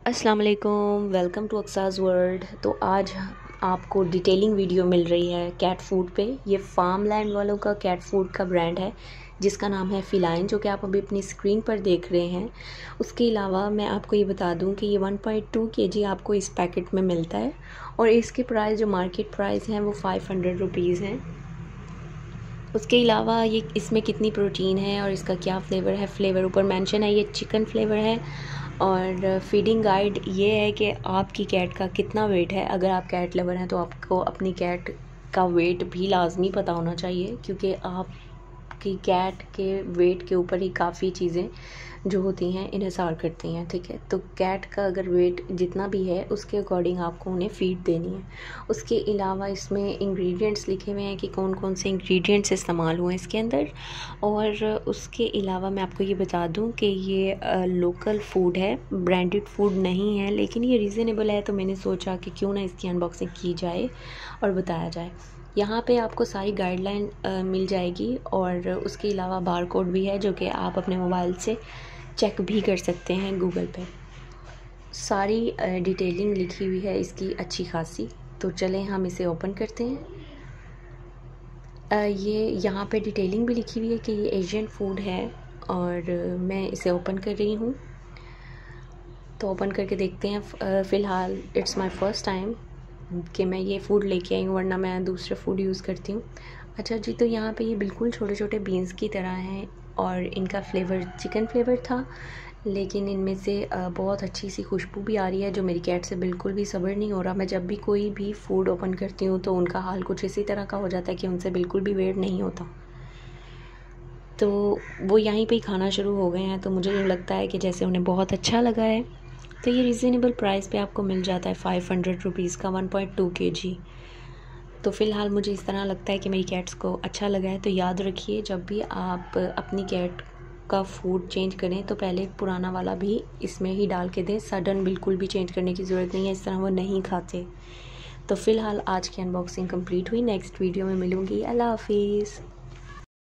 अस्सलाम वालेकुम, welcome to अक्साज़ world. तो आज आपको डिटेलिंग वीडियो मिल रही है कैट फूड पे। ये फार्मलैंड वालों का कैट फूड का ब्रांड है जिसका नाम है फिलाइन, जो कि आप अभी अपनी स्क्रीन पर देख रहे हैं। उसके अलावा मैं आपको ये बता दूं कि ये 1.2 kg आपको इस पैकेट में मिलता है और इसके प्राइस जो मार्केट प्राइस हैं वो 500 रुपीज़ हैं। उसके अलावा ये इसमें कितनी प्रोटीन है और इसका क्या फ़्लेवर है, फ़्लेवर ऊपर मेंशन है, ये चिकन फ्लेवर है। और फीडिंग गाइड ये है कि आपकी कैट का कितना वेट है। अगर आप कैट लवर हैं तो आपको अपनी कैट का वेट भी लाजमी पता होना चाहिए, क्योंकि आपकी कैट के वेट के ऊपर ही काफ़ी चीज़ें जो होती हैं इन्हिसार करती हैं। ठीक है, तो कैट का अगर वेट जितना भी है उसके अकॉर्डिंग आपको उन्हें फ़ीड देनी है। उसके अलावा इसमें इंग्रेडिएंट्स लिखे हुए हैं कि कौन कौन से इंग्रेडिएंट्स इस्तेमाल हुए हैं इसके अंदर। और उसके अलावा मैं आपको ये बता दूं कि ये लोकल फूड है, ब्रांडेड फूड नहीं है, लेकिन ये रीज़नेबल है तो मैंने सोचा कि क्यों ना इसकी अनबॉक्सिंग की जाए और बताया जाए। यहाँ पे आपको सारी गाइडलाइन मिल जाएगी और उसके अलावा बार कोड भी है जो कि आप अपने मोबाइल से चेक भी कर सकते हैं गूगल पे। सारी डिटेलिंग लिखी हुई है इसकी अच्छी खासी। तो चलें हम इसे ओपन करते हैं। ये यहाँ पे डिटेलिंग भी लिखी हुई है कि ये एशियन फूड है और मैं इसे ओपन कर रही हूँ। तो ओपन करके देखते हैं। फ़िलहाल इट्स माय फर्स्ट टाइम कि मैं ये फ़ूड लेके आई हूँ, वरना मैं दूसरे फ़ूड यूज़ करती हूँ। अच्छा जी, तो यहाँ पे ये बिल्कुल छोटे छोटे बीन्स की तरह हैं और इनका फ्लेवर चिकन फ्लेवर था, लेकिन इनमें से बहुत अच्छी सी खुशबू भी आ रही है जो मेरी कैट से बिल्कुल भी सब्र नहीं हो रहा। मैं जब भी कोई भी फ़ूड ओपन करती हूँ तो उनका हाल कुछ इसी तरह का हो जाता है कि उनसे बिल्कुल भी वेट नहीं होता। तो वो यहीं पे ही खाना शुरू हो गए हैं, तो मुझे ये लगता है कि जैसे उन्हें बहुत अच्छा लगा है। तो ये रिजनेबल प्राइस पे आपको मिल जाता है 500 रुपीज़ का 1.2 kg। तो फ़िलहाल मुझे इस तरह लगता है कि मेरी कैट्स को अच्छा लगा है। तो याद रखिए, जब भी आप अपनी कैट का फूड चेंज करें तो पहले पुराना वाला भी इसमें ही डाल के दें। सडन बिल्कुल भी चेंज करने की ज़रूरत नहीं है, इस तरह वो नहीं खाते। तो फ़िलहाल आज की अनबॉक्सिंग कंप्लीट हुई। नेक्स्ट वीडियो में मिलूँगी। अल्लाह हाफिज़।